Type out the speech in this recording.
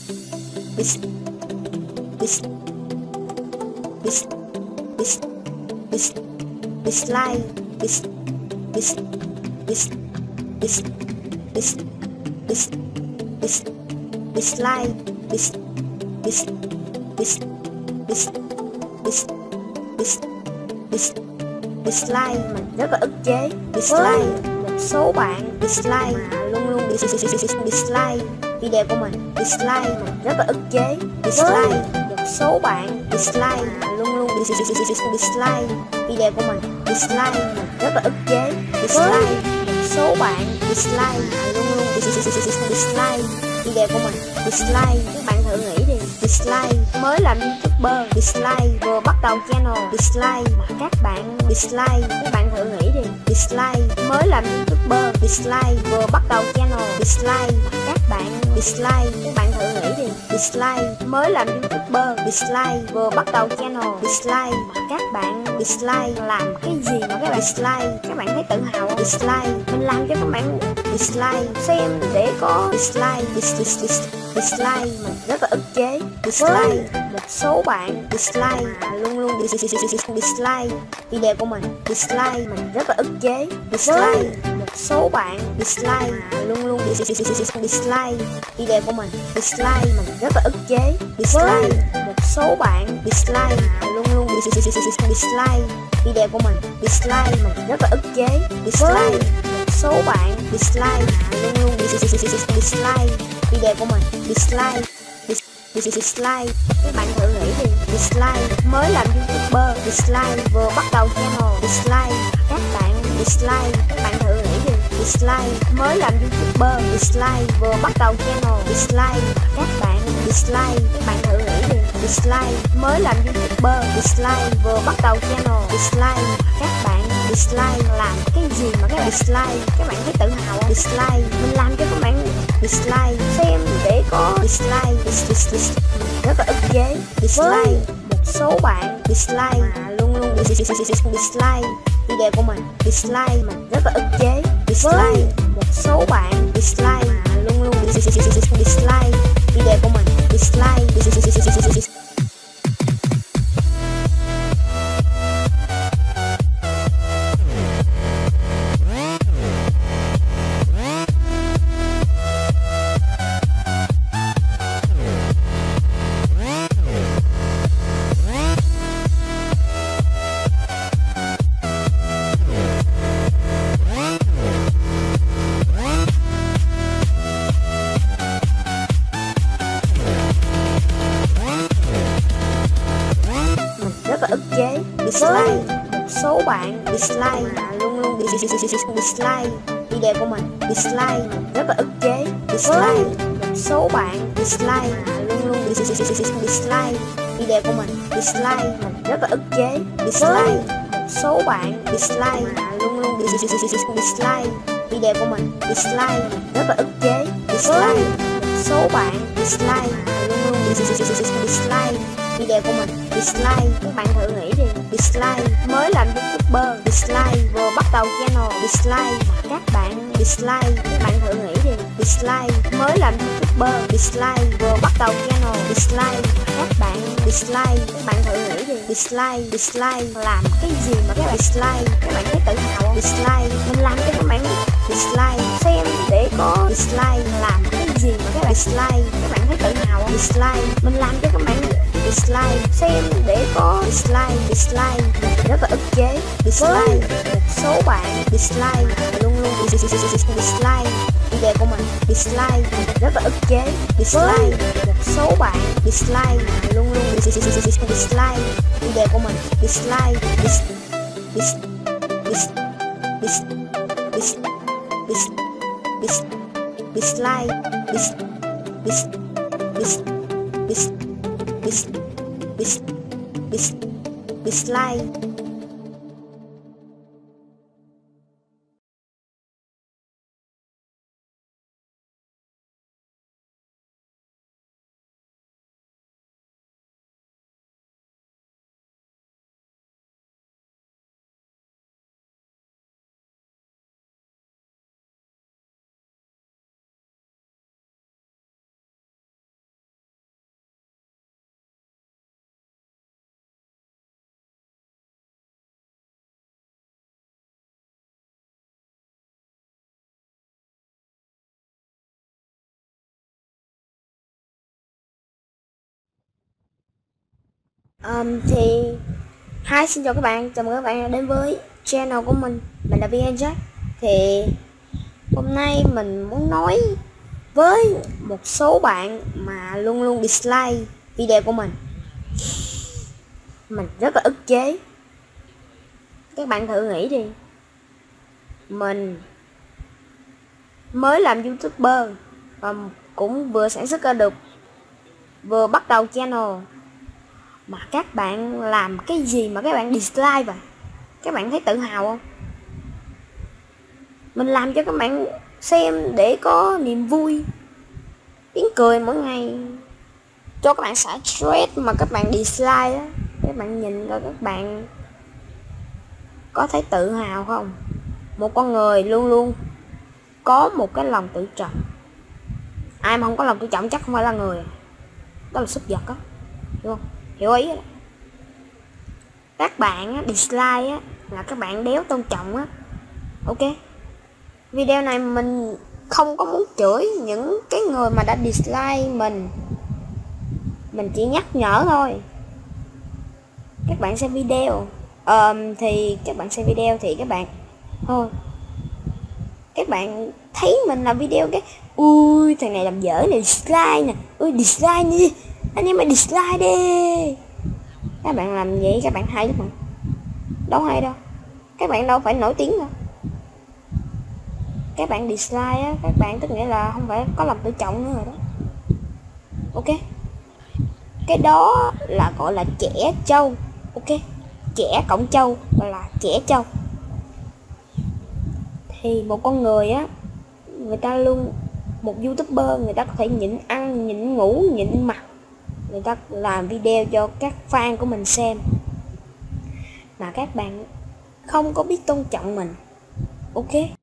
bis bis bis bis bis dislike bis bis bis bis bis bis bis dislike bis bis bis bis bis bis bis dislike mình rất là ức chế. Dislike một số bạn dislike mà luôn luôn dislike video của mình. Dislike mình rất là ức chế. Dislike một số bạn dislike mà luôn luôn dislike video của mình. Dislike mình rất là ức chế. Dislike một số bạn dislike mà luôn luôn dislike video của mình. Dislike các bạn thử nghĩ đi. Dislike mới làm YouTuber, dislike vừa bắt đầu channel, dislike mà các bạn dislike các bạn thử nghĩ đi. Dislike mới làm YouTuber, dislike vừa bắt đầu channel, dislike mà các bạn dislike các bạn thử nghĩ đi. Dislike mới làm YouTuber, dislike vừa bắt đầu channel, dislike mà các bạn dislike làm cái gì mà các bạn dislike các bạn thấy tự hào không? Dislike mình làm cho các bạn dislike xem để có dislike dislike mình rất là ức chế. Dislike một số bạn dislike mà luôn luôn dislike video của mình. Dislike mình rất là ức chế. Dislike một số bạn dislike mà luôn luôn dislike video của mình. Dislike mình rất là ức chế. Dislike một số bạn dislike mà luôn luôn dislike video của mình. Dislike mình rất là ức chế. Dislike một số bạn dislike mà luôn luôn dislike video của mình. Dislike dislike các bạn thử nghĩ đi. Dislike mới làm YouTuber, dislike vừa bắt đầu channel, dislike các bạn dislike các bạn thử nghĩ đi. Dislike mới làm YouTuber, dislike vừa bắt đầu channel, dislike các bạn dislike các bạn thử nghĩ đi. Dislike mới làm YouTuber, dislike vừa bắt đầu channel, dislike các bạn dislike làm cái gì mà các bạn dislike các bạn thấy tự hào không? Dislike mình làm cho các bạn dislike xem để có dislike rất là ức chế. Dislike một số bạn dislike mà luôn luôn dislike video của mình. Dislike mình rất là ức chế. Dislike một số bạn dislike mà luôn luôn dislike video của mình. Dislike dislike một số bạn dislike mà luôn luôn dislike video của mình. Dislike mình rất là ức chế. Dislike một số bạn dislike mà luôn luôn dislike video của mình. Dislike mình rất là ức chế. Dislike một số bạn dislike mà luôn luôn dislike video của mình. Dislike mình rất là ức chế. Dislike một số bạn dislike mà luôn luôn dislike video của mình. Dislike các bạn thử nghĩ đi. Dislike mới làm YouTuber, dislike vừa bắt đầu channel, dislike mà các bạn dislike các bạn thử nghĩ đi. Dislike mới làm YouTuber, dislike vừa bắt đầu channel, dislike mà các bạn dislike các bạn thử nghĩ đi. Dislike làm cái gì mà các bạn dislike các bạn thấy tự hào không? Dislike mình làm cho các bạn dislike xem để có dislike làm cái gì mà các bạn dislike các bạn thấy tự hào không? Dislike mình làm cho các bạn dislike xem để có dislike mình rất là ức chế. Dislike một số bạn dislike mà luôn luôn dislike video của mình. Dislike mình rất là ức chế. Dislike một số bạn dislike mà luôn luôn dislike video của mình. Dislike dislike Thì xin chào các bạn, chào mừng các bạn đến với channel của mình là VN Jack. Thì hôm nay mình muốn nói với một số bạn mà luôn luôn dislike video của mình rất là ức chế. Các bạn thử nghĩ đi, mình mới làm YouTuber và cũng vừa sản xuất ra được, vừa bắt đầu channel, mà các bạn làm cái gì mà các bạn dislike vậy? Các bạn thấy tự hào không? Mình làm cho các bạn xem để có niềm vui, tiếng cười mỗi ngày, cho các bạn xả stress, mà các bạn dislike á. Các bạn nhìn rồi các bạn có thấy tự hào không? Một con người luôn luôn có một cái lòng tự trọng. Ai mà không có lòng tự trọng chắc không phải là người, đó là súc vật á, hiểu không? Hiểu ý đó. Các bạn á, dislike á, là các bạn đéo tôn trọng á. Ok, video này mình không có muốn chửi những cái người mà đã dislike mình chỉ nhắc nhở thôi. Các bạn xem video thì các bạn xem video thì các bạn thôi, các bạn thấy mình làm video cái ui thằng này làm dở này, dislike nè, ui dislike đi anh em, mày dislike đi. Các bạn làm vậy các bạn hay lắm mà, đâu hay đâu, các bạn đâu phải nổi tiếng đâu. Các bạn dislike á, các bạn tức nghĩa là không phải có lòng tự trọng nữa rồi đó. Ok, cái đó là gọi là trẻ trâu. Ok, trẻ cộng trâu gọi là trẻ trâu. Thì một con người á, người ta luôn, một YouTuber người ta có thể nhịn ăn, nhịn ngủ, nhịn mặc, người ta làm video cho các fan của mình xem, mà các bạn không có biết tôn trọng mình. Ok,